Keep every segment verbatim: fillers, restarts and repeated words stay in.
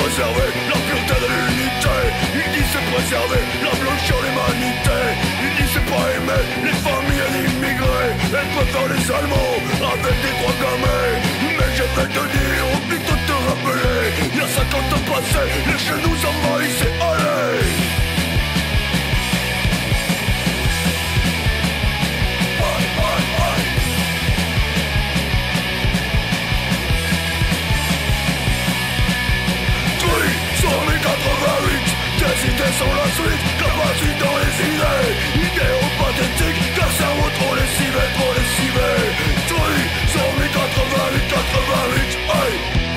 préserver la pureté de l'unité. Il dit c'est préserver la blancheur de l'humanité. Il dit c'est pas aimer les familles d'immigrés. Elle préfère les Allemands avec des droits gammés. Mais je vais te dire, ou plutôt te rappeler, il y a cinquante ans passés, les jeunes nous envahissaient, allez. Trisomie quatre-vingt-huit, des idées sont la suite, capacité dans les idées, idéaux pathétiques, car cerveau trop lessivé, trop lessivé. Trisomie quatre-vingt-huit, quatre-vingt-huit, hey.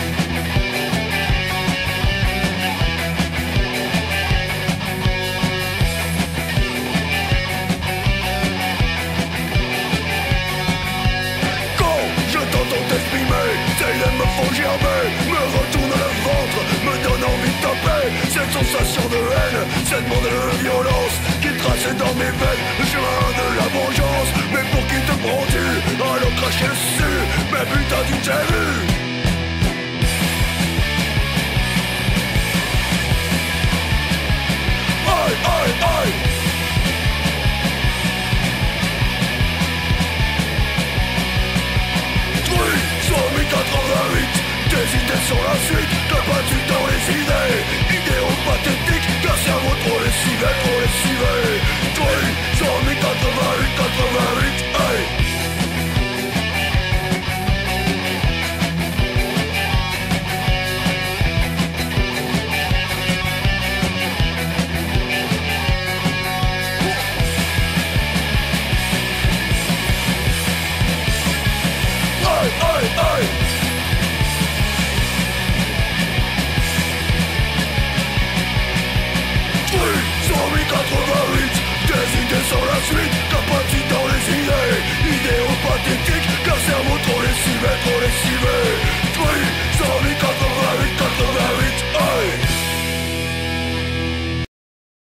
Quand je t'entends t'exprimer, tes idées me font germer, me retournent le ventre, me donne envie de taper. Cette sensation de haine, cette bande de violence qui traçait dans mes veines le chemin de la vengeance. Mais pour qui te prends-tu? Allons cracher dessus, mais putain tu t'es vu.